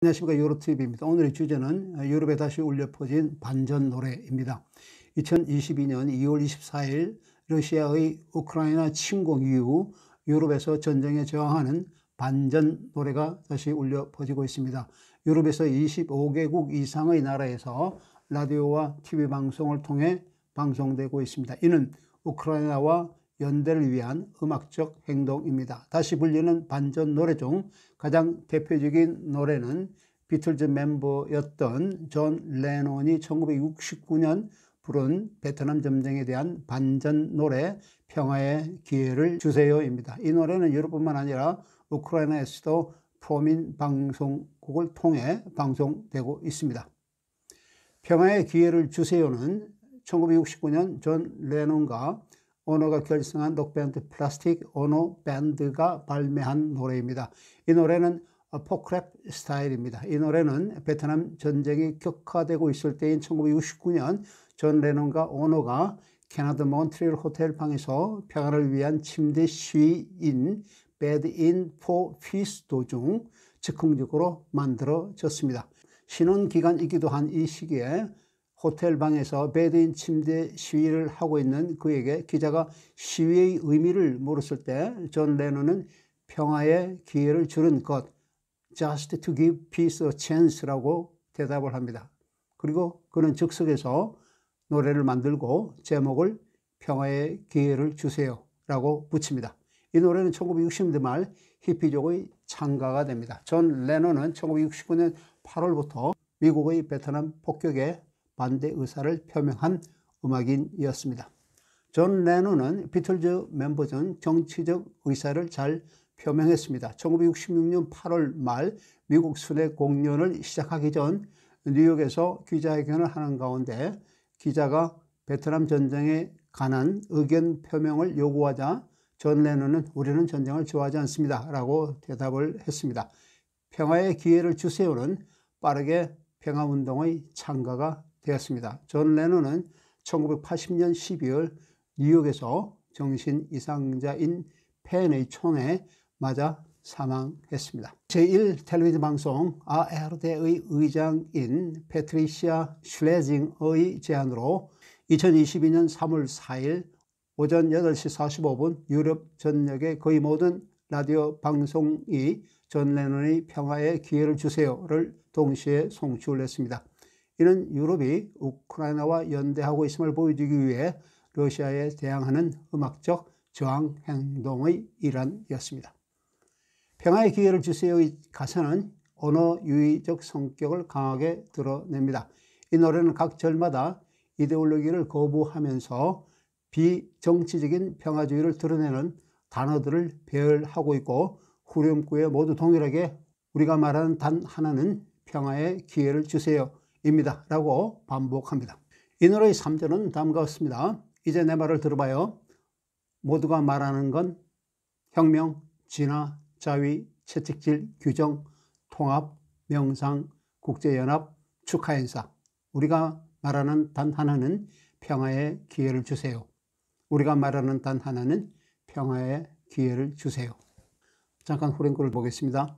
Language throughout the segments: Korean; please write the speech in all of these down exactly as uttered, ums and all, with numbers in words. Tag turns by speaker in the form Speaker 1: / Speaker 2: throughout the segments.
Speaker 1: 안녕하십니까. 유로티비입니다. 오늘의 주제는 유럽에 다시 울려 퍼진 반전 노래입니다. 이천이십이 년 이월 이십사일 러시아의 우크라이나 침공 이후 유럽에서 전쟁에 저항하는 반전 노래가 다시 울려 퍼지고 있습니다. 유럽에서 이십오 개국 이상의 나라에서 라디오와 티비 방송을 통해 방송되고 있습니다. 이는 우크라이나와 연대를 위한 음악적 행동입니다. 다시 불리는 반전 노래 중 가장 대표적인 노래는 비틀즈 멤버였던 존 레논이 천구백육십구 년 부른 베트남 전쟁에 대한 반전 노래 평화의 기회를 주세요입니다. 이 노래는 유럽뿐만 아니라 우크라이나에서도 프로민 방송국을 통해 방송되고 있습니다. 평화의 기회를 주세요는 천구백육십구 년 존 레논과 오노가 결성한 록밴드 플라스틱 오노 밴드가 발매한 노래입니다. 이 노래는 포크랩 스타일입니다. 이 노래는 베트남 전쟁이 격화되고 있을 때인 천구백육십구 년 존 레논과 오노가 캐나다 몬트리올 호텔 방에서 평화를 위한 침대 시위인 Bed in for Peace 도중 즉흥적으로 만들어졌습니다. 신혼기간이기도 한 이 시기에 호텔 방에서 베드인 침대 시위를 하고 있는 그에게 기자가 시위의 의미를 물었을 때 존 레논은 평화의 기회를 주는 것, just to give peace a chance라고 대답을 합니다. 그리고 그는 즉석에서 노래를 만들고 제목을 평화의 기회를 주세요 라고 붙입니다. 이 노래는 천구백육십 년대 말 히피족의 창가가 됩니다. 존 레논은 천구백육십구 년 팔월부터 미국의 베트남 폭격에 반대 의사를 표명한 음악인이었습니다. 존 레논은 비틀즈 멤버 중 정치적 의사를 잘 표명했습니다. 천구백육십육 년 팔월 말 미국 순회 공연을 시작하기 전 뉴욕에서 기자회견을 하는 가운데 기자가 베트남 전쟁에 관한 의견 표명을 요구하자 존 레논은 우리는 전쟁을 좋아하지 않습니다 라고 대답을 했습니다. 평화의 기회를 주세요는 빠르게 평화운동의 창가가 되었습니다. 존 레논은 천구백팔십 년 십이월 뉴욕에서 정신 이상자인 팬의 총에 맞아 사망했습니다. 제일 텔레비전 방송 아에르디의 의장인 패트리시아 슐레징의 제안으로 이천이십이 년 삼월 사일 오전 여덟 시 사십오 분 유럽 전역의 거의 모든 라디오 방송이 존 레논의 평화의 기회를 주세요를 동시에 송출을 했습니다. 이는 유럽이 우크라이나와 연대하고 있음을 보여주기 위해 러시아에 대항하는 음악적 저항 행동의 일환이었습니다. 평화의 기회를 주세요의 가사는 언어유의적 성격을 강하게 드러냅니다. 이 노래는 각 절마다 이데올로기를 거부하면서 비정치적인 평화주의를 드러내는 단어들을 배열하고 있고 후렴구에 모두 동일하게 우리가 말하는 단 하나는 평화의 기회를 주세요 입니다 라고 반복합니다. 이 노래의 삼 절은 다음과 같습니다. 이제 내 말을 들어봐요. 모두가 말하는 건 혁명, 진화, 자위, 채찍질, 규정, 통합, 명상, 국제연합, 축하행사. 우리가 말하는 단 하나는 평화의 기회를 주세요. 우리가 말하는 단 하나는 평화의 기회를 주세요. 잠깐 후렴구를 보겠습니다.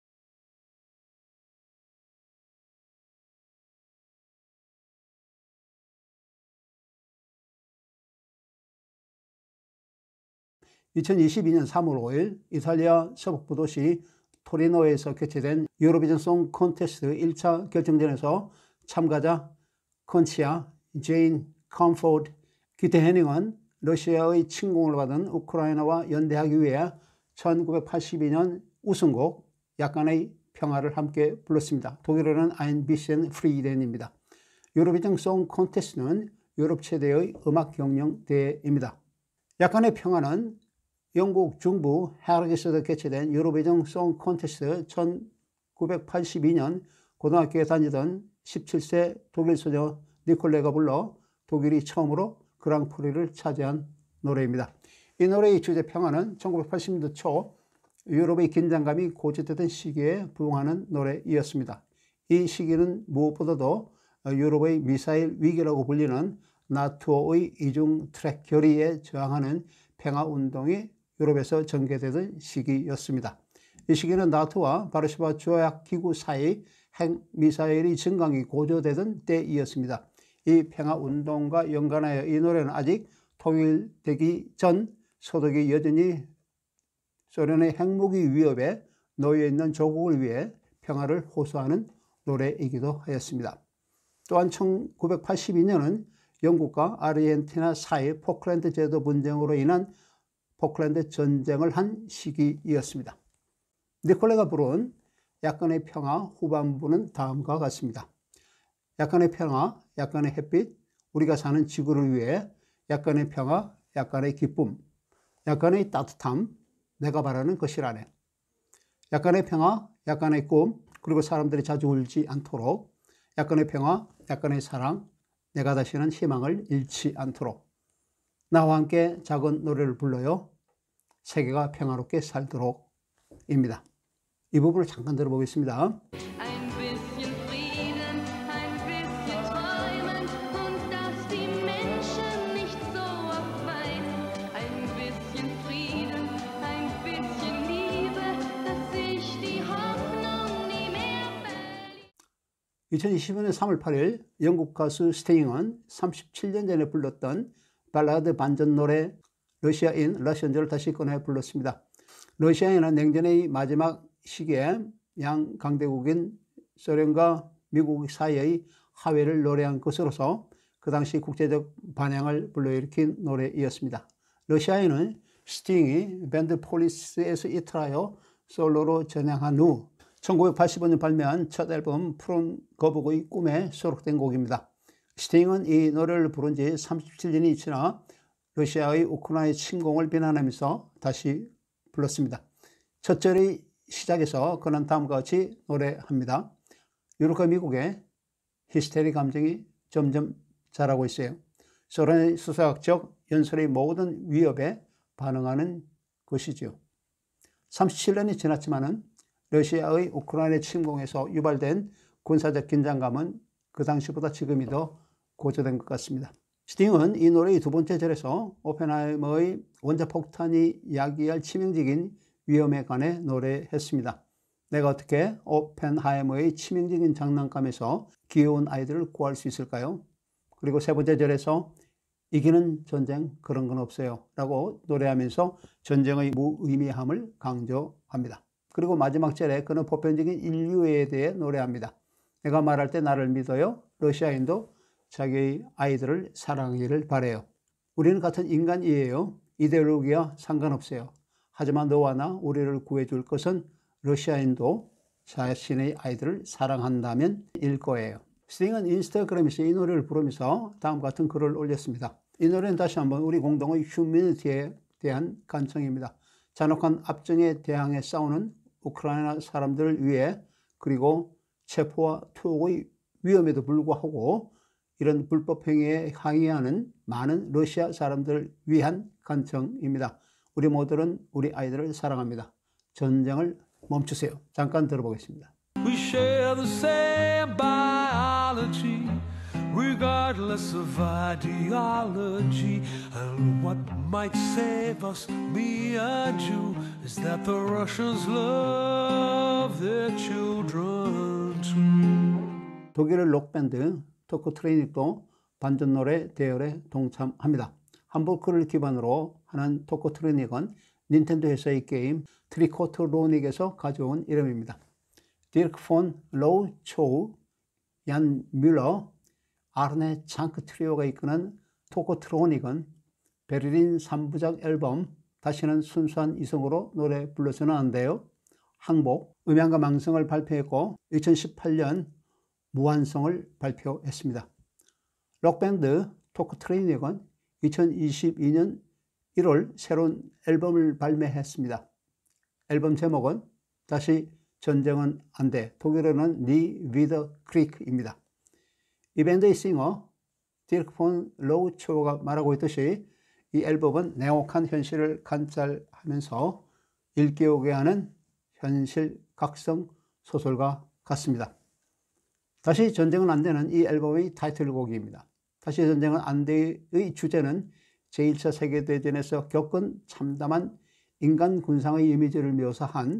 Speaker 1: 이천이십이 년 삼월 오일 이탈리아 서북부 도시 토리노에서 개최된 유로비전 송 콘테스트 일 차 결정전에서 참가자 컨치아, 제인 컴포드, 기태 헤닝은 러시아의 침공을 받은 우크라이나와 연대하기 위해 천구백팔십이 년 우승곡 약간의 평화를 함께 불렀습니다. 독일어는 Ein bisschen Frieden입니다. 유로비전 송 콘테스트는 유럽 최대의 음악 경영 대회입니다. 약간의 평화는 영국 중부 해리스에서 개최된 유로비전 송 콘테스트 천구백팔십이 년 고등학교에 다니던 십칠 세 독일 소녀 니콜레가 불러 독일이 처음으로 그랑프리를 차지한 노래입니다. 이 노래의 주제 평화는 천구백팔십 년대 초 유럽의 긴장감이 고조되던 시기에 부응하는 노래이었습니다. 이 시기는 무엇보다도 유럽의 미사일 위기라고 불리는 나토의 이중 트랙 결의에 저항하는 평화운동이 유럽에서 전개되던 시기였습니다. 이 시기는 나토와 바르샤바 조약기구 사이 핵미사일이 증강이 고조되던 때이었습니다. 이 평화운동과 연관하여 이 노래는 아직 통일되기 전 소독이 여전히 소련의 핵무기 위협에 놓여있는 조국을 위해 평화를 호소하는 노래이기도 하였습니다. 또한 천구백팔십이 년은 영국과 아르헨티나 사이 포클랜드 제도 분쟁으로 인한 포클랜드 전쟁을 한 시기이었습니다. 니콜레가 부른 약간의 평화 후반부는 다음과 같습니다. 약간의 평화, 약간의 햇빛, 우리가 사는 지구를 위해 약간의 평화, 약간의 기쁨, 약간의 따뜻함, 내가 바라는 것이라네. 약간의 평화, 약간의 꿈, 그리고 사람들이 자주 울지 않도록 약간의 평화, 약간의 사랑, 내가 다시는 희망을 잃지 않도록 나와 함께 작은 노래를 불러요. 세계가 평화롭게 살도록 입니다. 이 부분을 잠깐 들어보겠습니다. 이천이십오 년 삼월 팔일 영국 가수 스팅은 삼십칠 년 전에 불렀던 발라드 반전 노래 러시아인 러시안즈를 다시 꺼내 불렀습니다. 러시아인은 냉전의 마지막 시기에 양 강대국인 소련과 미국 사이의 화해를 노래한 것으로서 그 당시 국제적 반향을 불러일으킨 노래이었습니다. 러시아인은 스팅이 밴드 폴리스에서 이탈하여 솔로로 전향한 후 천구백팔십오 년 발매한 첫 앨범 푸른 거북의 꿈에 수록된 곡입니다. 스팅은 이 노래를 부른 지 삼십칠 년이 지나 러시아의 우크라이나 침공을 비난하면서 다시 불렀습니다. 첫 절의 시작에서 그는 다음과 같이 노래합니다. 유럽과 미국의 히스테리 감정이 점점 자라고 있어요. 소련의 수사학적 연설의 모든 위협에 반응하는 것이죠. 삼십칠 년이 지났지만은 러시아의 우크라이나 침공에서 유발된 군사적 긴장감은 그 당시보다 지금이 더 고조된 것 같습니다. 스팅은 이 노래의 두 번째 절에서 오펜하이머의 원자폭탄이 야기할 치명적인 위험에 관해 노래했습니다. 내가 어떻게 오펜하이머의 치명적인 장난감에서 귀여운 아이들을 구할 수 있을까요? 그리고 세 번째 절에서 이기는 전쟁 그런 건 없어요 라고 노래하면서 전쟁의 무의미함을 강조합니다. 그리고 마지막 절에 그는 보편적인 인류에 대해 노래합니다. 내가 말할 때 나를 믿어요. 러시아인도 자기의 아이들을 사랑하기를 바래요. 우리는 같은 인간이에요. 이데올로기와 상관없어요. 하지만 너와 나 우리를 구해줄 것은 러시아인도 자신의 아이들을 사랑한다면 일 거예요. 스팅은 인스타그램에서 이 노래를 부르면서 다음과 같은 글을 올렸습니다. 이 노래는 다시 한번 우리 공동의 휴머니티에 대한 간청입니다. 잔혹한 압정에 대항해 싸우는 우크라이나 사람들을 위해 그리고 체포와 투옥의 위험에도 불구하고 이런 불법 행위에 항의하는 많은 러시아 사람들을 위한 간청입니다. 우리 모두는 우리 아이들을 사랑합니다. 전쟁을 멈추세요. 잠깐 들어보겠습니다.
Speaker 2: We share the same biology, regardless of ideology. And what might save us, me and you, is that the Russians love their children too.
Speaker 1: 독일의 록밴드 토크트레이닉도 반전 노래 대열에 동참합니다. 함부르크를 기반으로 하는 토크트레이닉은 닌텐도 회사의 게임 트리코트로닉에서 가져온 이름입니다. 디르크 폰 로우초우, 얀 뮬러, 아르네 창크 트리오가 이끄는 토크트로닉은 베를린 삼 부작 앨범 다시는 순수한 이성으로 노래 불러서는 안 돼요. 항복, 음향과 망성을 발표했고 이천십팔 년 무한성을 발표했습니다. 록밴드 토크트레이닉은 이천이십이 년 일월 새로운 앨범을 발매했습니다. 앨범 제목은 다시 전쟁은 안 돼. 독일어는 니 위더 크리크입니다. 이 밴드의 싱어 디르크 폰 로우초가 말하고 있듯이 이 앨범은 냉혹한 현실을 관찰하면서 일깨우게 하는 현실 각성 소설가 같습니다. 다시 전쟁은 안 되는 이 앨범의 타이틀곡입니다. 다시 전쟁은 안 돼의 주제는 제일 차 세계대전에서 겪은 참담한 인간 군상의 이미지를 묘사한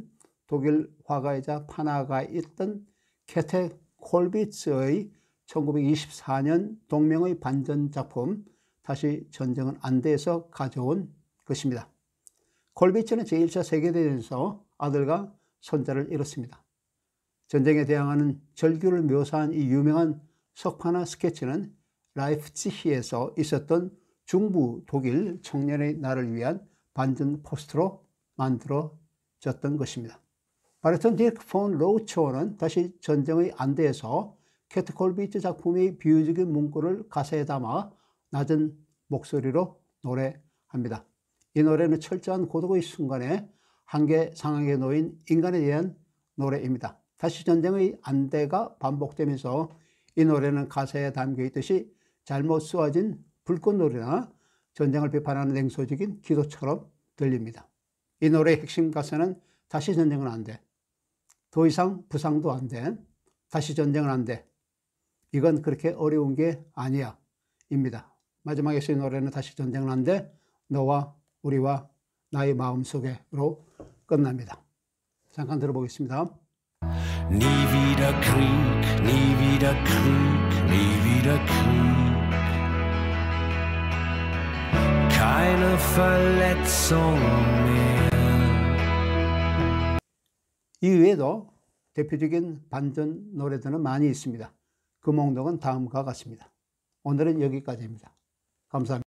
Speaker 1: 독일 화가이자 판화가였던 케테 콜비츠의 천구백이십사 년 동명의 반전 작품 다시 전쟁은 안 돼에서 가져온 것입니다. 콜비츠는 제일 차 세계대전에서 아들과 손자를 잃었습니다. 전쟁에 대항하는 절규를 묘사한 이 유명한 석판화 스케치는 라이프치히에서 있었던 중부 독일 청년의 날을 위한 반전 포스터로 만들어졌던 것입니다. 바르톤 디르크 폰 로우초어는 다시 전쟁의 안대에서 케트 콜비츠 작품의 비유적인 문구를 가사에 담아 낮은 목소리로 노래합니다. 이 노래는 철저한 고독의 순간에 한계 상황에 놓인 인간에 대한 노래입니다. 다시 전쟁의 안대가 반복되면서 이 노래는 가사에 담겨 있듯이 잘못 쓰어진 불꽃놀이나 전쟁을 비판하는 냉소적인 기도처럼 들립니다. 이 노래의 핵심 가사는 다시 전쟁은 안 돼. 더 이상 부상도 안 돼. 다시 전쟁은 안 돼. 이건 그렇게 어려운 게 아니야. 입니다. 마지막에 쓰인 노래는 다시 전쟁은 안 돼. 너와 우리와 나의 마음속에로 끝납니다. 잠깐 들어보겠습니다.
Speaker 2: Nie wieder Krieg, nie wieder Krieg, nie wieder Krieg. Keine Verletzung mehr.
Speaker 1: 이 외에도 대표적인 반전 노래들은 많이 있습니다. 그 목록은 다음과 같습니다. 오늘은 여기까지입니다. 감사합니다.